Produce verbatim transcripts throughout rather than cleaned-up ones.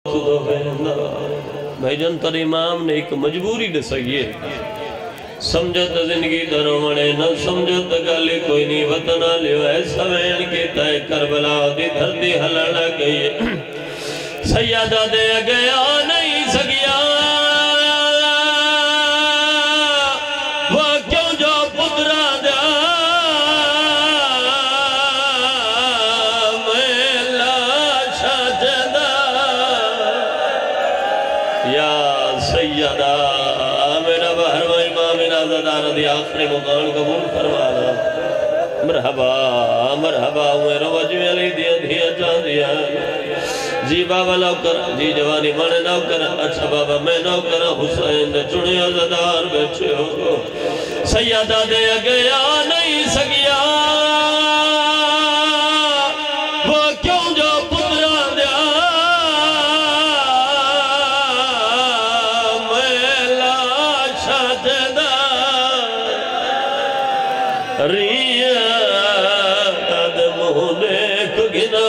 بھائی جان تر امام نے ایک مجبوری دسائیے سمجھت زندگی درومنے نہ سمجھت گالی کوئی نہیں وطن لیو ایسا وین کے تائے کربلا دی دھرتی ہلڑا گئی سیادہ دے گیا نہیں سکیا وہ کیوں جو پترا دیا میں لاشا جدا یا سیدہ میرا بہر و امام نازدار دی آخری مقام قبول فرمانا مرحبا مرحبا میرا وجوی علی دیا دیا جان دیا جی بابا نوکر جی جوانی مانے نوکر اچھا بابا میں نوکر حسین دے چڑی عزدار بیٹھے ہو سیدہ دے گیا نہیں سکیا وہ کیوں جو پترا دیا میں لاشا جدا ریاد مہنے کو گنا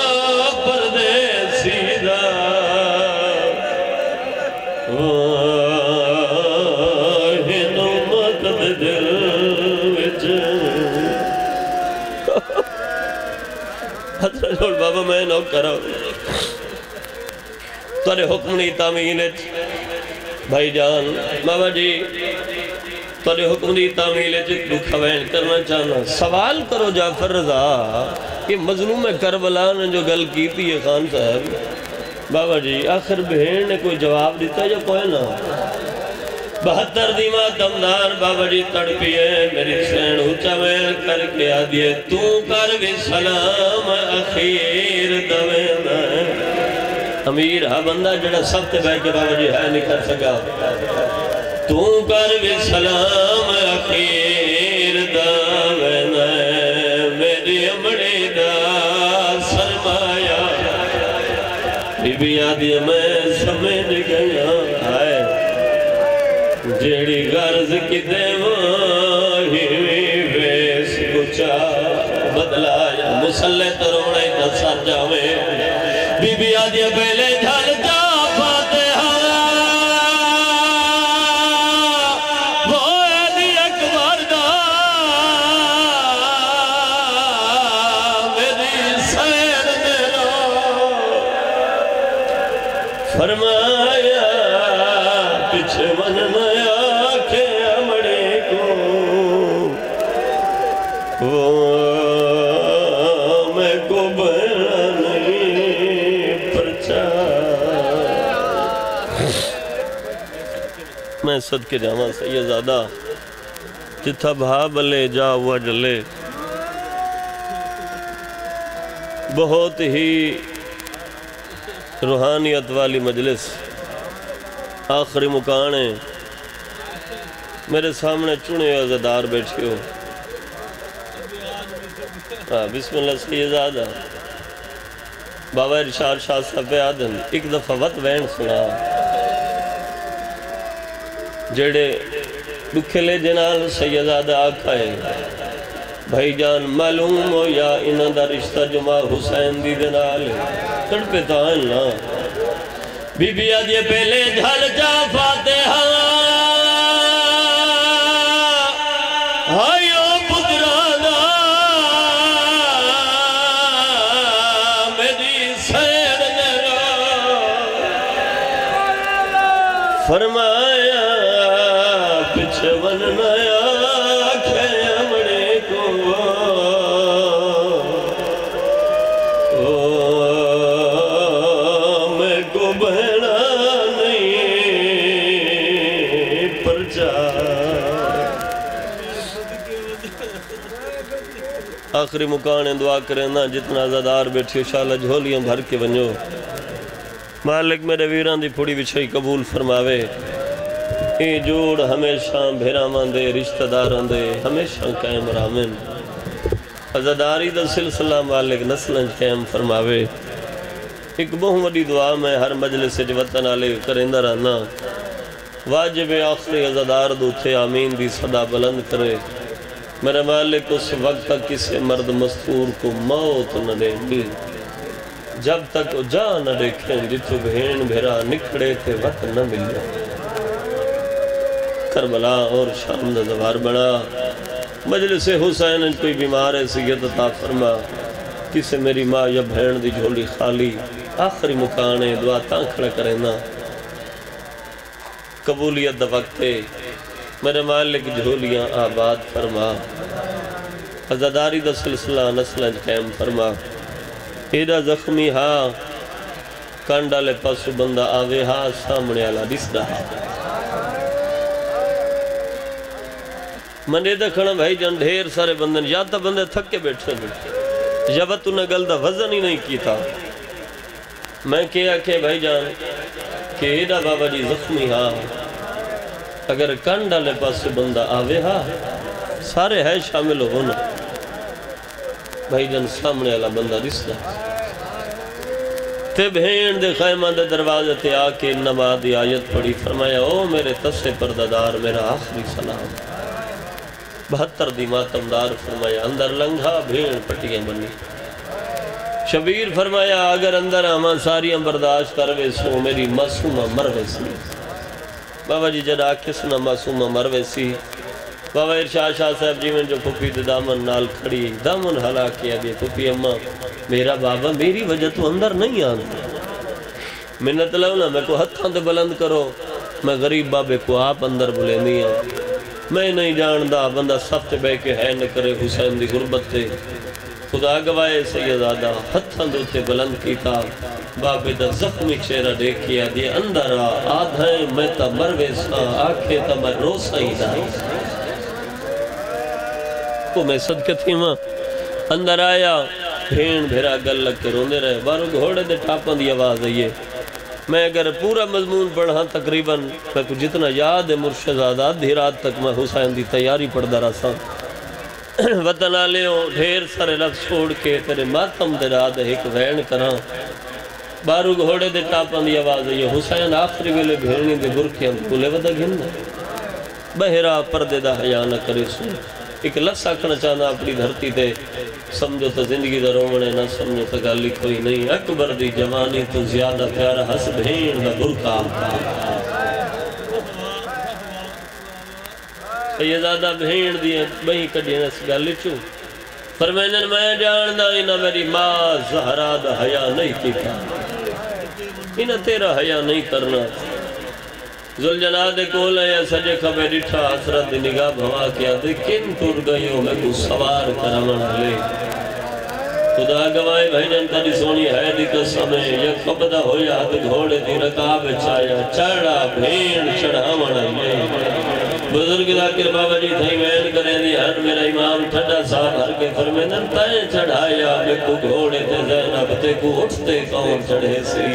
بابا میں نو کرا تارے حکم نہیں تعمین بھائی جان بابا جی تارے حکم نہیں تعمین دکھا وین کرنا چاہنا سوال کرو جعفر رضا کہ مظلوم کربلا نے جو گل کی تھی یہ خان صاحب بابا جی آخر بہن نے کوئی جواب دیتا یا کوئی نہ بہتر دیمہ دمدار بابا جی تڑپیے میری سین اچھا میں کر کے آدھئے تو کر بھی سلام اخیر دوے میں امیر ہاں بندہ جڑا سب تے بیٹھ کے بابا جی ہے نہیں کر سکا تو کر بھی سلام اخیر دوے میں میری امڑی دا سرمایا بی بی آدھئے میں سمجھ گیا آئے جیڑی غرض کی دیواہی ویس کچھا بدلایا مسلح تروڑے نصر جاوے بی بی آدھیا پہلے جھل جا فاتحہ وہ علی اکبر دا میری سیر دینا فرمایا پچھے من میں آکھے امڑے کو میں کو بہنا نہیں پرچا میں صدقے جامعہ سیدزادہ جتھا بھا بلے جا ہوا جلے بہت ہی روحانیت والی مجلس آخری مکانے میرے سامنے چنے عزدار بیٹھے ہو بسم اللہ سیدزادہ بابا ارشاد شاہ صاحب آدم ایک دفعہ وقت وین سنا جڑے دکھلے جنال سیدزادہ آکھائے بھائی جان معلوم ہو یا انہاں دا رشتہ جمع حسین دی دنال تڑپے تائن نا بی بی آدھے پہلے جھل جا فاتحہ ہائیو پترانا میری سیر نرا فرمایا پچھون نیا کھیمڑے کو میں کو بہنا آخری مکانے دعا کریں نا جتنا عزدار بیٹھے شالہ جھولیاں بھر کے ونجو مالک میرے ویران دی پھوڑی بچھائی قبول فرماوے اے جوڑ ہمیشہ بھیرامان دے رشتہ داران دے ہمیشہ قائم رامن عزداری دا سلسلہ مالک نسلن قائم فرماوے ایک بہت بڑی دعا میں ہر مجلس جو وطن آلے کرندہ رہنا واجب آخری عزدار دو تھے آمین دی صدا بلند کرے میرے مالک اس وقت کسی مرد مستور کو موت نہ دے گی جب تک وہ جا نہ دیکھیں جتو بہن بھیرا نکڑے تھے وقت نہ ملے کربلا اور شام دا زوار بڑا مجلس حسین کوئی بیمار ہے سید عطا فرما کسے میری ماں یا بہن دی جھولی خالی آخری مکانے دعا تاں کھڑا کرے نا قبولیت دا وقت ہے میرے مالک جھولیاں آباد فرما عزاداری دا سلسلہ نسلہ قائم فرما ایڈا زخمی ہاں کانڈالے پاسو بندہ آوے ہاں سامنے آلا دس رہا من ایدہ کھڑا بھائی جان ڈھیر سارے بندن یا تا بندے تھک کے بیٹھے دیں جب تو نے گل دا وزن ہی نہیں کی تھا میں کیا کہ بھائی جان کہ ایڈا بابا جی زخمی ہاں اگر کانڈالے پاسو بندہ آوے ہاں سارے ہے شامل ہونا بھائی جان سامنے والا بندہ رسدہ تے بہن دے خیمہ دے دروازے تے آکے نماز دی آیت پڑھی فرمایا او میرے تسے پردادار میرا آخری سلام بہتر دی ماتمدار فرمایا اندر لنگھا بھین پٹیاں بنی شبیر فرمایا اگر اندر آمان ساریاں برداشت کروے سو میری معصومہ مروے سی بابا جی جڑا کسنا معصومہ مروے سی بابا ارشاد شاہ صاحب جی میں جو پھپی دے دامن نال کھڑی دامن ہلا کیا گیا پھپی اممہ میرا بابا میری وجہ تو اندر نہیں آگا منت لونا میں کو ہتھاں دے بلند کرو میں غریب بابے کو آپ اندر بلے نہیں آگا میں نہیں جاندہ بندہ سفت بے کے ہے نہ کرے حسین دی غربت تے خدا گوائے سیدادہ ہتھاں دے تے بلند کیتا بابے دا زخمی چہرہ دیکھیا دیا اندر آ آدھائیں میں تا مروے سا آکھے تا میں روسا ہی نہ کو میں صدقہ تھی ماں اندر آیا بھین بھیرا گل لگ کے روندے رہے بارو گھوڑے دے ٹاپاں دی آواز ہے میں اگر پورا مضمون پڑھا تقریباً میں کو جتنا یاد ہے مرشدزادہ دھی رات تک میں حسین دی تیاری پڑھ دا رہا وطن آلے ہوں ڈھیر سارے لفظ چھوڑ کے تیرے ماتم دے رہا دے ایک وین کران بارو گھوڑے دے ٹاپاں دی آواز ہے حسین آخری ویلے بھیرنی دے برکیاں بھولے ودا گھننا بہرا پردے دا حیاء نہ کرے سو ایک لفظ آکھنا چاہنا اپنی دھرتی تے سمجھو تو زندگی دا رومنے نہ سمجھو تو گالی کوئی نہیں اکبر دی جوانی تو زیادہ پیارا حس بھین دا برکا سیدادہ بھین دی بہی کڑی نس گالی چو فرمینن میں جاندہ انہ میری ماں زہرہ دا حیاء نہیں کیتا انہ تیرا حیاء نہیں کرنا ذوالجلال دے کول ہے سجے کھبے ڈٹھا حسرت دی نگاہ بھوا کیا دے کن ٹور گئیوں میں کو سوار کرامن لے خدا گوائے بھائی جن تاری سونی ہے دی قسم ہے یک خبدہ ہویا حد گھوڑے دی رکاب چایا چڑھا بھین چڑھا مڑا یہ بزرگ ذاکر بابا جی تھائی وین کریں دی ہر میرا امام ٹھڑا صاحب ہر کے فرمیدن تائیں چڑھایا میں کو گھوڑے تے زینب تے کو اٹھتے کون چڑھے سی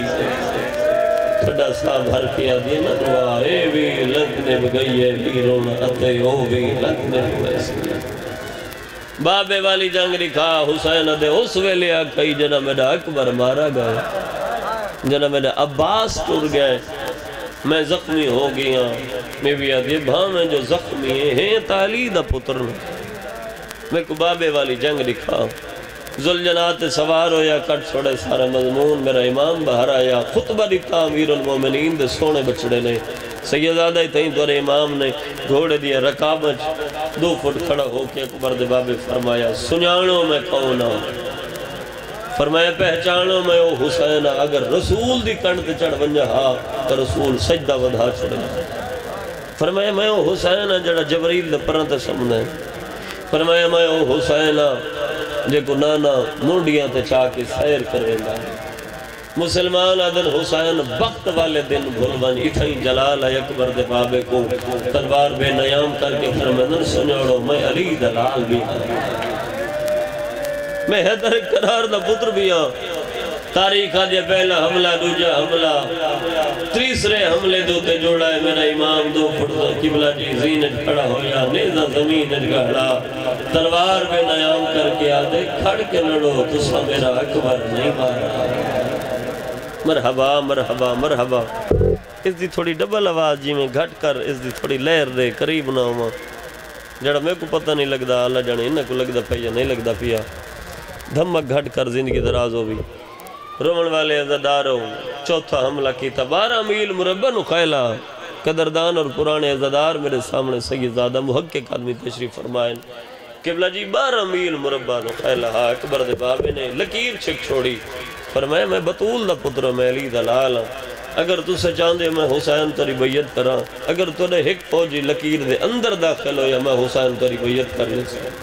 ٹھڑا صاحب ہر کیا دیا نہ دعا اے بھی لگنے بگئی ہے ویرون اتے او بھی لگنے بگئی بابے والی جنگ لکھا حسین دے اس ویلیا کئی جنہ میرا اکبر مارا گئے جنہ میرا عباس ٹور گئے میں زخمی ہو گیا میں بھی آدھے بھاں میں جو زخمی ہیں تعلی دا پتر میں کو بابے والی جنگ لکھا ذوالجلال سوار ہو یا کٹ چھوڑے سارا مضمون میرا امام بہر آیا خطبہ دیتا امیر المومنین دے سونے بچڑے نے سیدادہ ہی تہیں دور امام نے گھوڑے دیا رکابج دو فٹ کھڑا ہو کے اکبر دے بابے فرمایا سنیانوں میں کون آؤں فرمایا پہچانوں میں او حسین اگر رسول دی کنڈ چڑھ ونجا ہاں تو رسول سجدہ ودھا چھڑے فرمایا میں او حسین جڑا جبریل دے پرانتے سمنے فرمایا میں او حسین جے کو نانا مونڈیاں تے چاہ کے سیر کریں گا مسلمان آدن حسین بخت والے دن بھولوان اتھائی جلال ہے اکبر دے بابے کو تلوار بے نیام کر کے فرمدن سنیوڑو میں علی دلال بھی ہوں میں حیدر قرار دا پتر بھی ہوں تاریخ آدھے پہلا حملہ دوجہ حملہ تیسرے حملے دوتے جوڑا ہے میرا امام دو پڑتا قبلہ جی زینت کھڑا ہویا نیزہ زمین گھڑا تلوار بے نیام کر کے آدھے کھڑ کے لڑو تو سا میرا اکبر نہیں مارا مرحبا مرحبا مرحبا اس دی تھوڑی ڈبل آواز جی میں گھٹ کر اس دی تھوڑی لہر دے قریب نہ ہوا جڑا میں کو پتہ نہیں لگ دا اللہ جانے انہ کو لگ دا پیا نہیں لگ دا پیا دھمک گھٹ کر زندگی دراز ہو بھی رومن والے عزداروں چوتھا حملہ کیتا بارہ میل مربع نو خیلہ قدردان اور پرانے عزدار میرے سامنے سیدزادہ محقق آدمی تشریف فرمائیں قبلہ جی بارہ میل مربع نو خیلہ ہاں اکبر دے بابے نے لکیر چھک چھوڑی فرمایا میں بطول دا پتر میں علی دلال ہوں اگر تو سے چاندے میں حسین تری بیعت کراں اگر تو نے ہک فوجی لکیر دے اندر داخل ہو یا میں حسین تری بیعت کر لے سکتا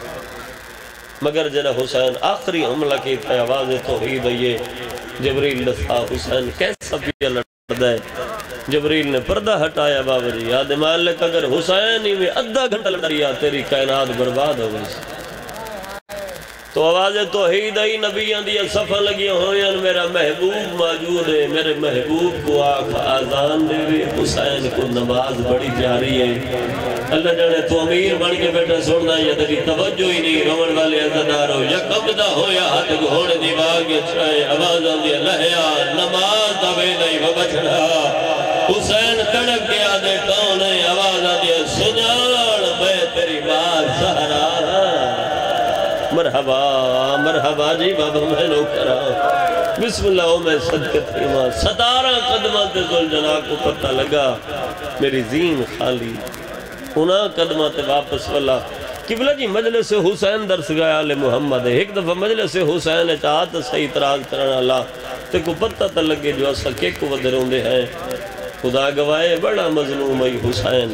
مگر جنہ حسین آخری حملہ کی تھا آواز توحید ہے جبریل دفعہ حسین کیسا پیا لڑتا ہے جبریل نے پردہ ہٹایا بابا جی یاد مالک اگر حسین ہی میں ادھا گھنٹہ لڑ رہا تیری کائنات برباد ہو گئی تو آواز توحید ہی نبیان دیا صفحہ لگی ہوئیں میرا محبوب موجود ہے میرے محبوب کو آنکھ آزان دے وے حسین کو نماز بڑی پیاری ہے اللہ جانے تو امیر بڑھ کے بیٹھا سننا یا تیری توجہ ہی نہیں رومن والے عزدارو یا کبدہ ہو یا ہاتھ گھوڑ دیواغ چھائے آوازان دیا لہیا نماز دوے نہیں وبچڑا حسین تڑک گیا دے کون ہے آوازان دیا سنیاڑ میں تیری بات سہرا مرحبا مرحبا جی بابا میں نو کرا بسم اللہ میں صدقت ایمان ستارہ قدمات ذوالجلال کو پتہ لگا میری زین خالی انہاں قدمات واپس والا قبلہ جی مجلس حسین درس گیا آل محمد ہے ایک دفعہ مجلس حسین چاہت صحیح اعتراض کرنا اللہ تے کو پتہ تا لگے جو اسا کے کو ودروں دے ہیں خدا گوائے بڑا مظلوم ہے حسین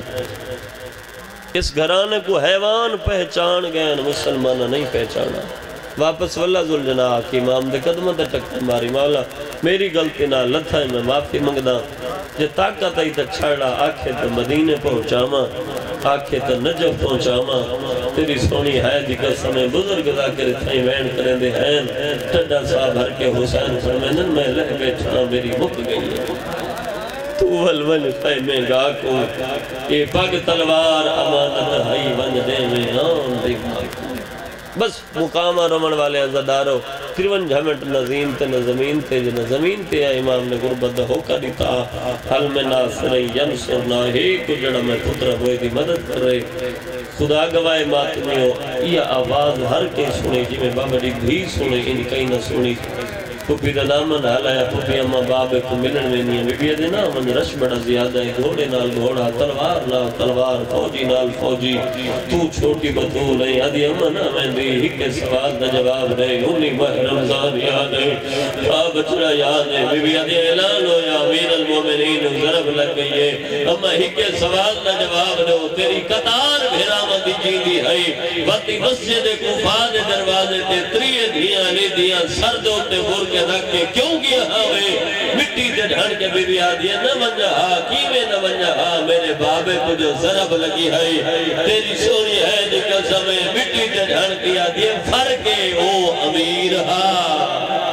اس گھرانے کو حیوان پہچان گئے مسلمان نہیں پہچانا واپس واللہ ذوالجلال کی امام دے قدمت ٹکتے ماری مولا میری غلطی نہ لتھا ہے میں معافی منگدا جے طاقت آئی تا چھڑا آکھے تا مدینے پہنچاما آکھے تا نجف پہنچاما تیری سونی ہے جی قسمیں بزرگ دا کر تھائیں وین کریں دے ہیں ٹھڈا صاحب ہر کے حسین فرمینن میں لہ بیٹھا میری مک گئی ہے تو ولول پہ میں گا کو یہ پاک تلوار امانت ہائی ون دے میں آن دے گا بس مقامہ رومن والے عزدارو پھر ون جھمٹ نظیم تے نہ زمین تے جنہ زمین تے یا امام نے غربت ہو کر دیتا حل میں ناصرین ینصرنا ہی کو جڑا میں پتر ہوئے دی مدد کر رہے خدا گوائے ماتمیوں یہ آواز ہر کے سنے جی میں بابا جی بھی سنے ان کئی نہ سنی پھوپی دا نامن حالایا پھوپی اما بابے کو ملن میں نہیں ہے بی بی دے نامن رش بڑا زیادہ ہے گھوڑے نال گھوڑا تلوار نال تلوار فوجی نال فوجی تو چھوٹی بطول ہے ادھی اما نامن دی ہی کے سوال دا جواب دے انہی ماہ رمضان یاد ہے خواب بچڑا یاد ہے بی بی ادھی اعلان ہو یا امیر المومنین ضرب لگ گئی ہے اما ہی کے سوال دا جواب دے تیری قطار بھیرامت جی دی ہے وقتی مسجد کوفہ دے دروازے تے تریے دھیاں لی دیاں سر دو تے مرگ کے رکھ کے کیوں گیا ہوئے مٹی سے ڈھڑ کے بی بی آدیا نہ منجا ہاں کیوے نہ منجا ہاں میرے بابے کو جو ضرب لگی ہے تیری سونی ہے جو قسم ہے مٹی سے ڈھڑ کے آدیا فرقے او امیر ہاں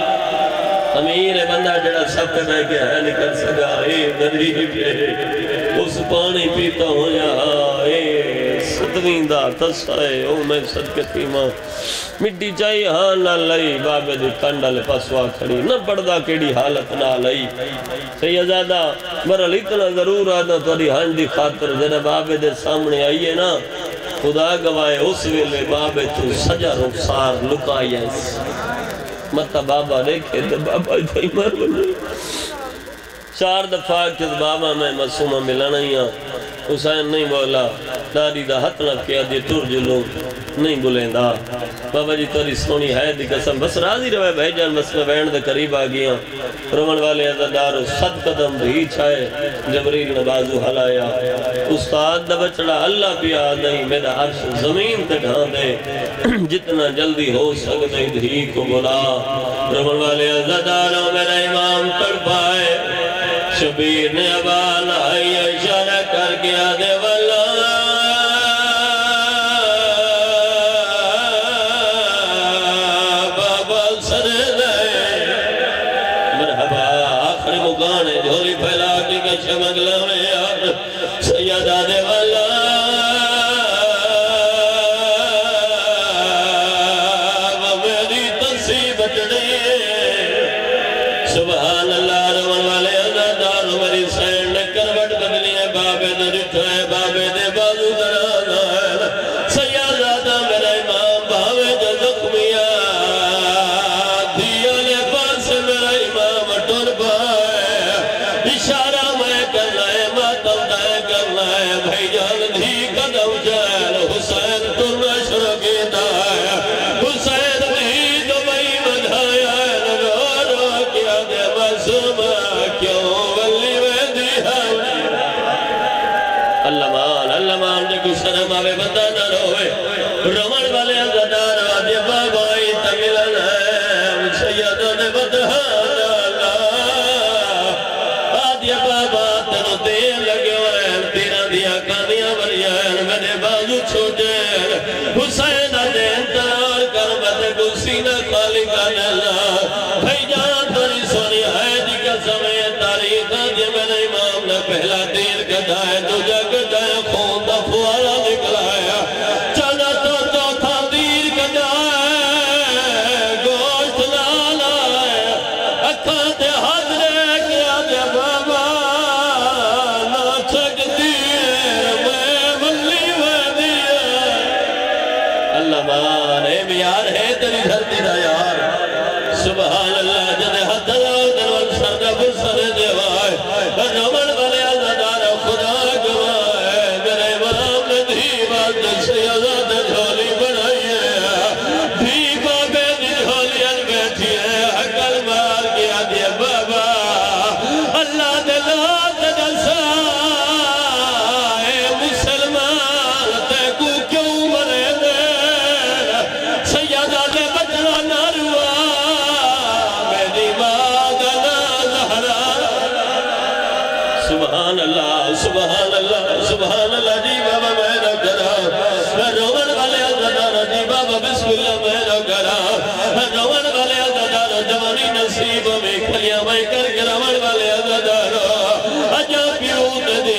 امیر بندہ جڑا سب پہ میں کیا ہے نکل سگا اے غریب اس پانی پیتا ہوں یا اے ستویں دا تسائے او میں صدقتی ماں مٹی چاہیے ہاں نہ لئی بابے دی کنڈل پسوا کھڑی نہ پڑھدا کیڑی حالت نہ لئی سیدزادہ مرل اتنا ضرور آدھا توڑی ہنج دی خاطر جنہ بابے دے سامنے آئیے نا خدا گوائے اس ویلے بابے تو سجا رخسار لکائی ایس مطا بابا دیکھے تو بابا جائی مر بنی چار دفعہ کس بابا میں مسومہ ملانا ہی ہاں حسین نہیں بولا داری دا حت نہ کیا دی ٹور جلوں نہیں بولیں دا بابا جی توری سونی ہے دی قسم بس راضی روے بھائی جان بس میں بینڈ دے قریب آگیا رومن والے عزدار صد قدم بھی چھائے جبریل نے بازو حلایا استاد دا بچڑا اللہ پیا نہیں میرا عرش زمین تے ڈھان دے جتنا جلدی ہو سکتے دھی کو بلا رومن والے عزداروں میرا امام کر پائے شبیر نے ابال آئی اشارہ کر گیا دے والا بابا سر دے مرحبا آخر مکانے جھولی پھیلا کے کچھ مگلہ میں یار سیدہ دے والا وہ میری تصیب چڑھے سبحان اللہ رومن والے میری سین نے کروٹ بدلی ہے بابے دے رٹھا ہے بابے دے بازو درانا ہے سیادہ میرا امام بھاوے دے زخمیہ دیا لے پاس میرا امام کرنا ہے ماتم طے کرنا ہے بھائی جان دھی قدم جان حسین تم شرکی دایا حسین دھی دبئی بدھایا نگو رو کیا دے مسلمہ کیوں ولی میں دیا اللہ مان اللہ مان جے کچھ شرم آوے بندہ نہ روئے رمن والے عزدار وادی بابائی تملن ہے سیدہ نے بدھان آدیا بابا تنو دیر لگے ہوئے تیرا دیا کانیاں بریان میرے بازو چھوٹے حسین دے انترار کر مدے کو سینہ خالی کا نلا بھائی جان تری سونی ہے جی کا سمیں تاریخ آدیا میرے امام نے پہلا دیر کدائے تو جا کدائے خون دا فوارا نکلایا چلا تو چوتھا دیر کدائے گوشت لالا اکھاں تے ہاتھ رہ کیا دیا بابا نہ چھک دیر میں ملی ودیا اللہ مان اے بیار ہے تیری دھرتی دا یار سبحان اللہ جدے حد اللہ دلوان سر جب سر دیوائے نمن والے اللہ دارا خدا گوائے میرے امام نے دھی بات سے آزاد جھولی بنائی ہے دھی بابے دی جھولی ان بیٹھی ہے حقل مار کیا دیا بابا اللہ دلات دلسا اے مسلمان تے کو کیوں مرے دے سیدہ دے بچنا ناروا میری مادنا زہرا سبحان اللہ سبحان اللہ سبحان اللہ جی بابا میں نہ کرا رومن والے عزدار جی بابا بسم اللہ میں نہ کرا رومن والے عزدار جوانی نصیب میں کھلیاں میں کر کے رومن والے عزدار اجا پیوت دے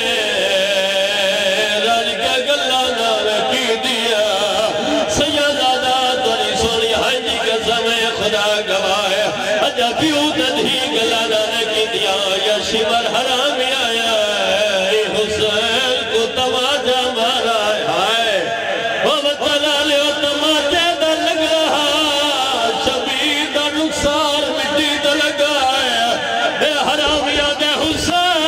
راج کا گلہ نار کی دیا سیدہ توری سونی حجی کا سمیں خدا گوایا اجا پیوت دھی گلہ نار کی دیا یا شمر حرامی آیا اے حسین کو تماجہ مارا ہے وہ بطلع لے و تماجہ دا لگ رہا شبیر دا رخسار مٹی دا لگا ہے اے حرامی آدھے حسین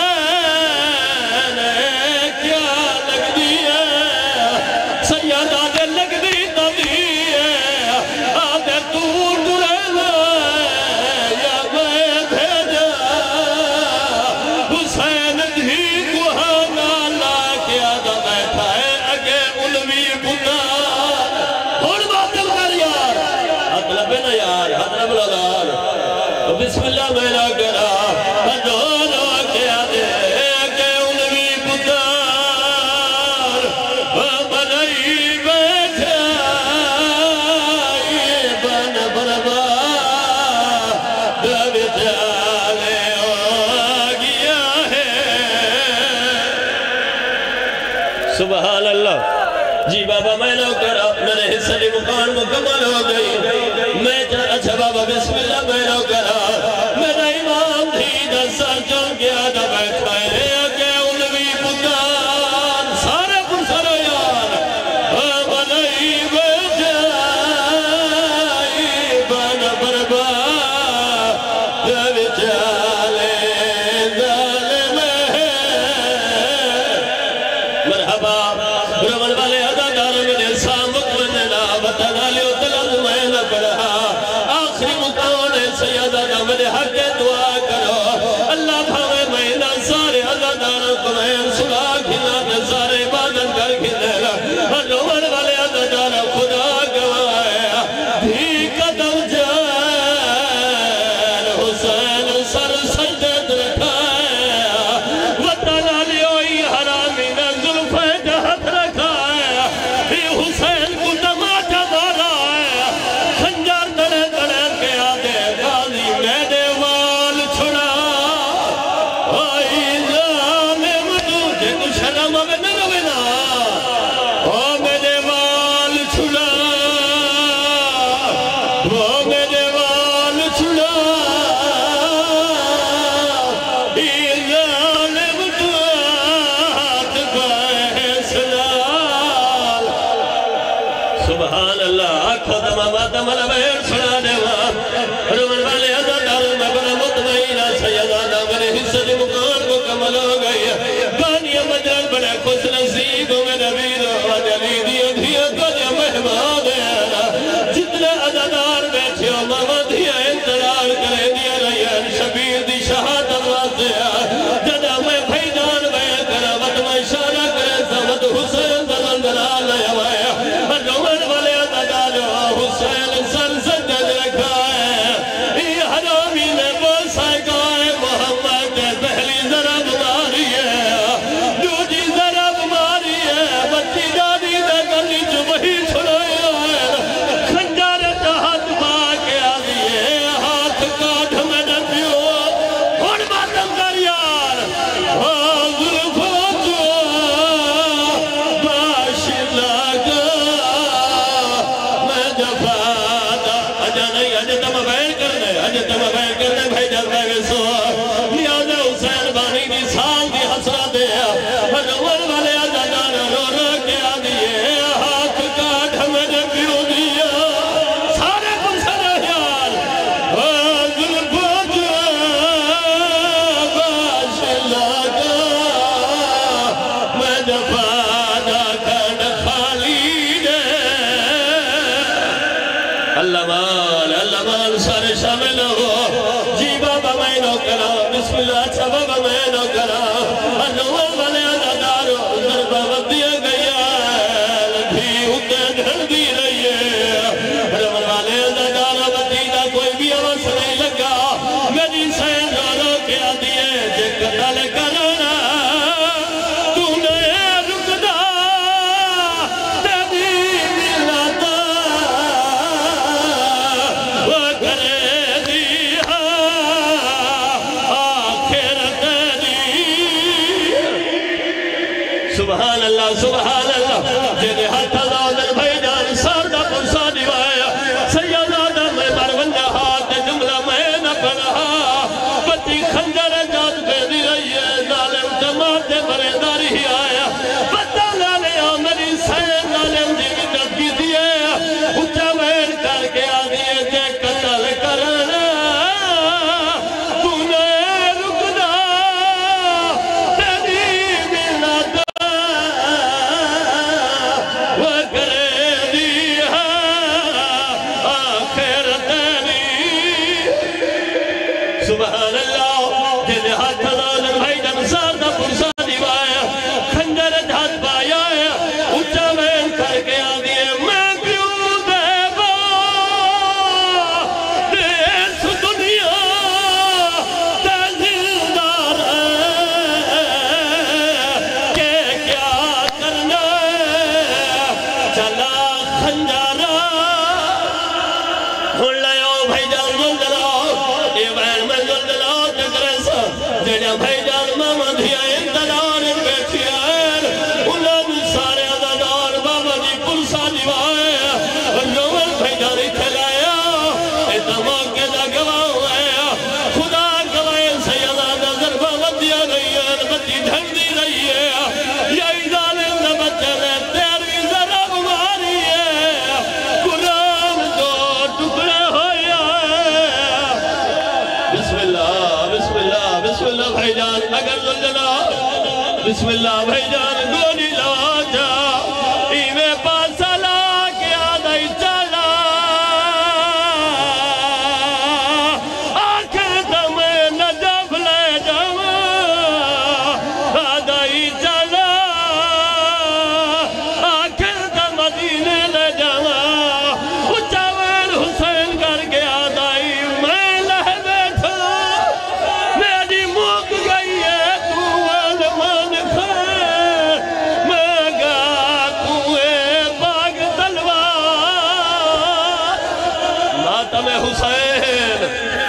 اے کیا لگ دی ہے سیدہ دے لگ دی تا دی ہے آدھے دور درینا یا میں بھیجا حسین دھی کو ہانا لا کیا دا بیٹھا ہے اگے علوی بندار اور باطل کر یار حضرت بنا یار حضرت بلدار بسم اللہ میں نہ کرا دونوں کیا دے اگے علوی بندار بنائی بیٹھا یہ بن بربا دب جالے آگیا ہے سبحان اللہ جی بابا میں نہ کرا میرے حصہ لی مکان مکمل ہو گئی میں چاہ اچھا بابا بسم اللہ میں نہ کرا میرا امام دھی دا سر چون گیا دا بیٹھا ہے اگے علوی بندان سارے پر سارے یار بنائی بیٹھائی بن بربا دب جالے ظالم ہے مرحبا رمن والے عزادار میرے سامک مننا بتنا لیو تلد میں نہ پڑھا آخری مقام ہے سیدہ نہ میرے حق دعا کرو اللہ بھاوے میں نہ سارے عزادار کو میں سنا کھنا میں سارے عبادت کر کھنا رمن والے عزادار خدا گوایا دھی قدم جان حسین سر سجد رکھایا وطنا لیو ہی حرامی نے ظلف جہت رکھایا حسین کو تماچا مارا ہے خنجر دڑے دڑے کے آدھے غازی میرے وال چھڑا آئی ظالم تجھے کو شرم میں نہ روینا او میرے وال چھڑا وہ میرے وال چھڑا ای ظالم تو ہاتھ فیصلہ سبحان اللہ آنکھوں تماما تمہارا بہر سنا دے رومن والے عزادار میں بنا مطمئنہ سیدانہ میرے حصہ دی مکان کو کمل بابا میں نہ کرا نوال والے ادادار ضربہ ودیا گیا لکھی اتے گھر دی رہی ہے رمال والے ادادار ودی دا کوئی بھی آواز نہیں لگا میری سین رو رو کیا دیئے جے قتل کرنا تو نے رکدا تیری ملتا وہ کرے دیا آخر تیری سبحان اللہ سبحان اللہ جنہیں ہاتھ اللہ بھائی جان ساردہ پرسا دیوایا سیادہ میں مروندہ ہاتھ جملہ میں نہ پڑھا بچی خنجر جات پہ دی رہی ہے نالم جماعت برے داری ہی آیا بچہ لالے آمری سین نالم جی کی جات کی دیئے اچھا وین کر کے آدھیے جے قتل کرنا تو نے رکدا تیری ملتا وہ کرے دیا آخر تیری سبحان اللہ جنہیں ہاتھ اللہ بھائی جن ساردہ پرسا دیوایا خنجر جھات پایا ہے اچھا وین کر کے آدھیے میں کیوں دے با دیس دنیا تے زندار کہ کیا کرنا چلا خنجارا ہن لائیو بھائی جان زلدلاؤ اے وین میں زلدلاؤ جگرسا جنیا بھائی جان ماما دھیا انتدار بیٹھی آئین انہوں سارے عددار بابا جی پرسا دیوائے نوال بھائی جانی کھلایا اے دماغ دا گواہ ہے خدا گواہ سیدہ نظر بابا دیا رہی ہے بچی ڈھنگ دی رہی ہے یہی ظالم نہ بچے نے تیری ذرا ماری ہے قرآن دو ٹکڑے ہویا ہے بسم اللہ بسم اللہ بسم اللہ بھائی جان اگر زلزلہ بسم اللہ بھائی جان گولی لا جا ایوے پاسا لا کے آدھائی چلا آخر دم نجف لے جاؤ آدھائی چلا آخر دم مدینے لے جاؤ اچھا وین حسین کر کے آدھائی میں لہ بیٹھا میری موک گئی ہے تو علمان خیر میں گا کوئے باغ تلوار ماتم حسین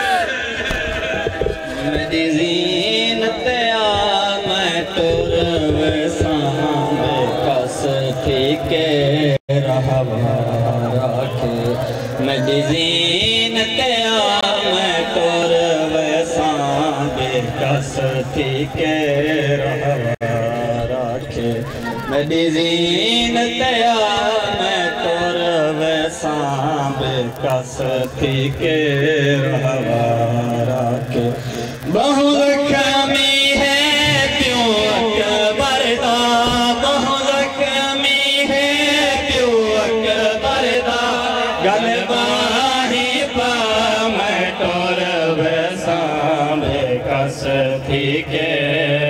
میری زینت آ میں تر سامنے کس تھی کے رہا راکھے میری زینت آ میں تر سامنے کس تھی کے رہا راکھے میری زینت آ میں تر سامنے کس تھی کے رہا راکھے بہت کمی ہے کیوں اکبر دا بہت کمی ہے کیوں اکبر دا گلباہی پا میں ٹور ویسا میں کس تھی کے